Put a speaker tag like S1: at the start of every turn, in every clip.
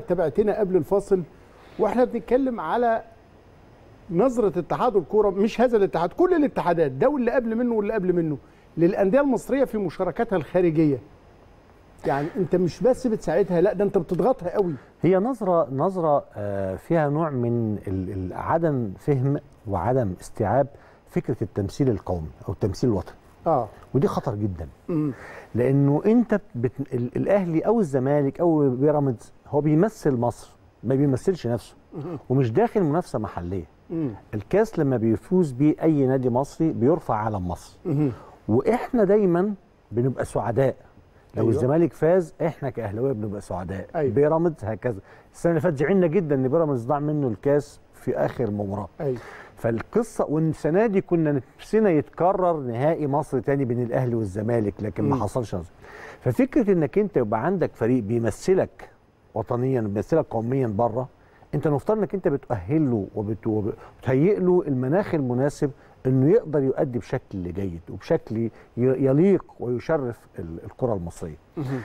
S1: تابعتنا قبل الفاصل واحنا بنتكلم على نظره اتحاد الكوره، مش هذا الاتحاد، كل الاتحادات ده واللي قبل منه واللي قبل منه، للانديه المصريه في مشاركاتها الخارجيه. يعني انت مش بس بتساعدها، لا ده انت بتضغطها قوي.
S2: هي نظره فيها نوع من عدم فهم وعدم استيعاب فكره التمثيل القومي او التمثيل الوطني. ودي خطر جدا. لانه انت الاهلي او الزمالك او بيراميدز هو بيمثل مصر، ما بيمثلش نفسه، ومش داخل منافسه محليه. الكاس لما بيفوز بيه اي نادي مصري بيرفع علم مصر، واحنا دايما بنبقى سعداء. لو الزمالك فاز احنا كاهلاويه بنبقى سعداء. بيراميدز هكذا. السنه اللي فاتت زعلنا جدا ان بيراميدز ضاع منه الكاس في اخر مباراه. فالقصه، والسنه دي كنا نفسنا يتكرر نهائي مصر تاني بين الاهلي والزمالك، لكن ما حصلش. ففكره انك انت يبقى عندك فريق بيمثلك وطنيا، بيمثلك قوميا بره، انت المفترض انك انت بتؤهله وبتهيئ له المناخ المناسب انه يقدر يؤدي بشكل جيد وبشكل يليق ويشرف الكره المصريه.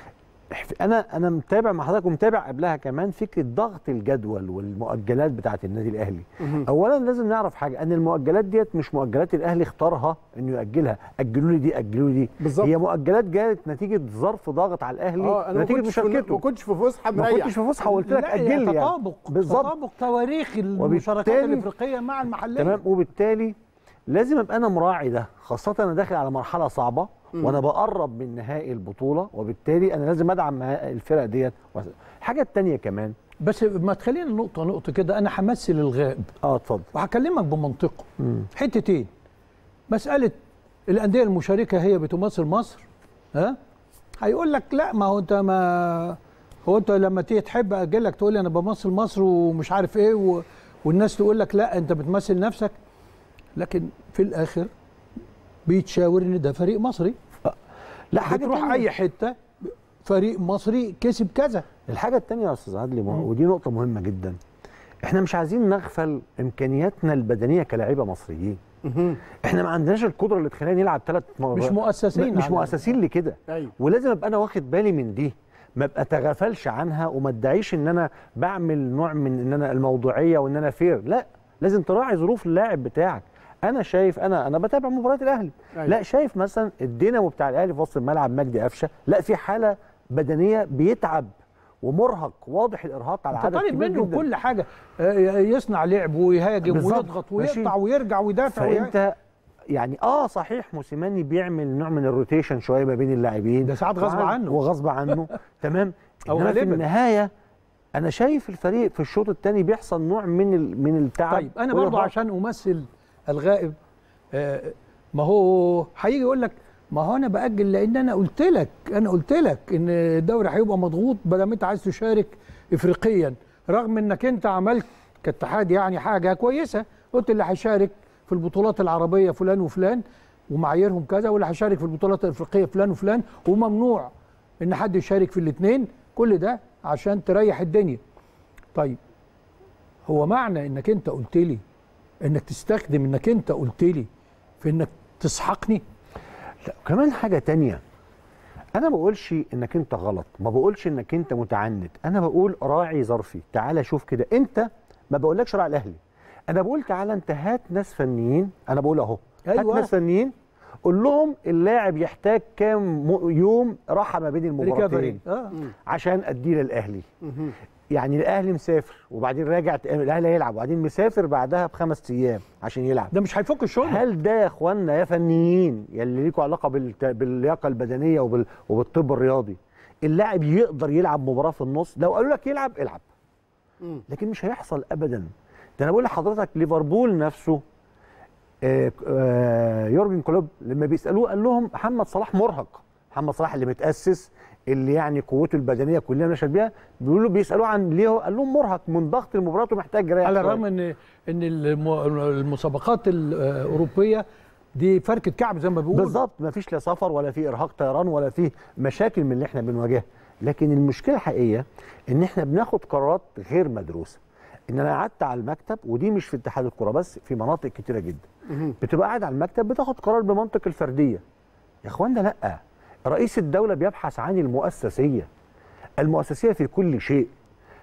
S2: انا متابع مع حضرتك ومتابع قبلها كمان فكره ضغط الجدول والمؤجلات بتاعه النادي الاهلي. اولا لازم نعرف حاجه، ان المؤجلات ديت مش مؤجلات الاهلي اختارها انه يؤجلها، اجلوا لي دي اجلوا لي دي بالزبط. هي مؤجلات جات نتيجه ظرف ضغط على الاهلي نتيجه مشاركته.
S1: ما كنتش في فسحه مريح،
S2: ما كنتش في فسحه وقلت لك اجل لي.
S3: تطابق تواريخ المشاركات الافريقيه مع المحليه.
S2: تمام. وبالتالي لازم ابقى انا مراعي ده، خاصه انا داخل على مرحله صعبه وانا بقرب من نهائي البطوله، وبالتالي انا لازم ادعم الفرق ديت. الحاجه الثانيه كمان،
S3: بس ما تخلينا نقطه كده، انا همثل الغائب.
S2: اتفضل.
S3: وهكلمك بمنطقه. حتتين، مساله الانديه المشاركه هي بتمثل مصر، هيقول لك لا، ما هو انت لما تيجي تحب اجلك تقول لي انا بمثل مصر ومش عارف ايه، والناس تقول لك لا انت بتمثل نفسك. لكن في الاخر بيتشاور ان ده فريق مصري. لا حاجه تروح اي حته فريق مصري كسب كذا.
S2: الحاجه الثانيه يا استاذ عدلي، ودي نقطه مهمه جدا، احنا مش عايزين نغفل امكانياتنا البدنيه كلاعيبه مصريين. احنا ما عندناش القدره اللي تخلينا نلعب 3 مرات، مش مؤسسين لكده. ولازم ابقى انا واخد بالي من دي، ما ابقى اتغافلش عنها وما ادعيش ان انا بعمل نوع من ان انا الموضوعيه وان انا فير. لا، لازم تراعي ظروف اللاعب بتاعك. انا شايف، انا بتابع مباريات الاهلي. لا، شايف مثلا الدينامو بتاع الاهلي في وسط الملعب مجدي قفشه، لا في حاله بدنيه بيتعب ومرهق، واضح الارهاق على عدد
S3: كبير منه جدا. كل حاجه يصنع لعب ويهاجم ويضغط ويقطع ويرجع ويدافع.
S2: فانت يعني صحيح موسيماني بيعمل نوع من الروتيشن شويه ما بين اللاعبين،
S3: ده ساعات
S2: غصب عنه تمام. انما في النهايه انا شايف الفريق في الشوط الثاني بيحصل نوع من التعب.
S3: طيب انا برضه عشان امثل الغائب، ما هو هيجي يقول لك ما هو انا باجل لان انا قلت لك ان الدوري هيبقى مضغوط بدل ما انت عايز تشارك افريقيا، رغم انك انت عملت كاتحاد يعني حاجه كويسه، قلت اللي هيشارك في البطولات العربيه فلان وفلان ومعاييرهم كذا، واللي هيشارك في البطولات الافريقيه فلان وفلان، وممنوع ان حد يشارك في الاثنين. كل ده عشان تريح الدنيا. طيب هو معنى انك انت قلت لي انك تستخدم انك انت قلت لي في انك تسحقني؟
S2: لا، كمان حاجه تانية، انا ما بقولش انك انت غلط، ما بقولش انك انت متعنت، انا بقول راعي ظرفي. تعالى شوف كده، انت ما بقولكش راعي الاهلي، انا بقول تعالى انت هات ناس فنيين، انا بقول اهو هات ناس فنيين، قول لهم اللاعب يحتاج كام يوم راحه ما بين المباراتين عشان اديه للاهلي. يعني الاهلي مسافر وبعدين راجع، الاهلي هيلعب وبعدين مسافر بعدها ب5 ايام عشان يلعب،
S3: ده مش هيفك الشغل.
S2: هل ده يا اخوانا يا فنيين يلي ليكوا علاقه باللياقه البدنيه وبالطب الرياضي، اللاعب يقدر يلعب مباراه في النص؟ لو قالوا لك يلعب العب، لكن مش هيحصل ابدا. ده انا بقول لحضرتك ليفربول نفسه يورجن كلوب لما بيسالوه قال لهم محمد صلاح مرهق، محمد صلاح اللي متاسس اللي يعني قوته البدنيه كلنا نشهد بيها، بيسالوه عن ليه، قال لهم مرهق من ضغط المباريات ومحتاج رياضه.
S3: على الرغم ان المسابقات الاوروبيه دي فركه كعب زي ما بيقولوا.
S2: بالظبط، ما فيش لا سفر ولا في ارهاق طيران ولا في مشاكل من اللي احنا بنواجهها، لكن المشكله الحقيقيه ان احنا بناخد قرارات غير مدروسه. ان انا قعدت على المكتب، ودي مش في اتحاد الكوره بس، في مناطق كتيره جدا بتبقى قاعد على المكتب بتاخد قرار بمنطق الفرديه. يا اخوانا لا، رئيس الدوله بيبحث عن المؤسسيه في كل شيء.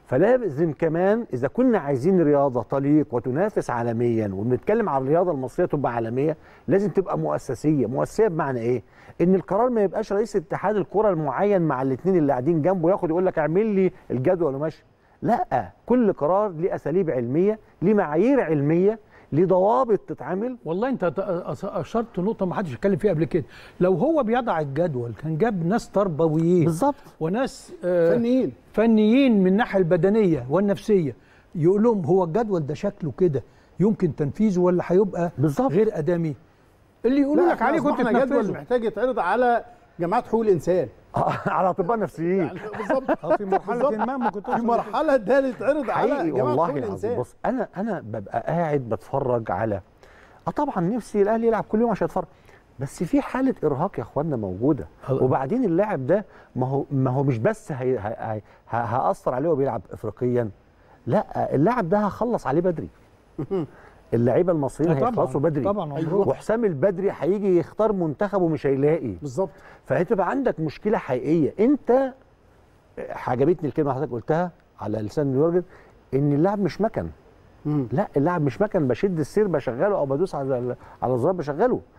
S2: فلازم كمان اذا كنا عايزين رياضه تليق وتنافس عالميا وبنتكلم عن الرياضه المصريه تبقى عالميه، لازم تبقى مؤسسيه بمعنى ايه؟ ان القرار ما يبقاش رئيس اتحاد الكره المعين مع الاثنين اللي قاعدين جنبه ياخد يقول لك اعمل لي الجدول وماشي. لا، كل قرار ليه اساليب علميه، ليه معايير علميه، ليه ضوابط تتعمل.
S3: والله انت اشرت نقطه ما حدش اتكلم فيها قبل كده. لو هو بيضع الجدول كان جاب ناس تربويين
S2: بالظبط
S3: وناس
S1: فنيين
S3: من الناحيه البدنيه والنفسيه، يقول لهم هو الجدول ده شكله كده يمكن تنفيذه ولا هيبقى
S2: بالظبط
S3: غير ادمي. اللي يقولوا لك عليه كنت
S1: جدول
S3: تنفذه.
S1: محتاج يتعرض على جماعه حقوق الانسان
S2: على اطباء نفسيين
S1: يعني بالظبط
S3: في مرحله ما كنت
S1: في مرحله ده يتعرض على جماعه حقوق
S2: والله
S1: الانسان.
S2: العظيم. بص انا ببقى قاعد بتفرج على طبعا نفسي الاهلي يلعب كل يوم عشان اتفرج، بس في حاله ارهاق يا اخوانا موجوده. وبعدين اللاعب ده ما هو مش بس هاثر عليه وبيلعب افريقيا، لا اللاعب ده هخلص عليه بدري. اللعيبه المصريين هيخلصوا بدري
S3: طبعا.
S2: وحسام البدري هيجي يختار منتخبه مش هيلاقي
S1: بالظبط.
S2: فهتبقى عندك مشكله حقيقيه. انت عجبتني الكلمه اللي حضرتك قلتها على لسان يورجن، ان اللاعب مش مكن. لا، اللاعب مش مكن بشد السير بشغله او بدوس على الزرار بشغله.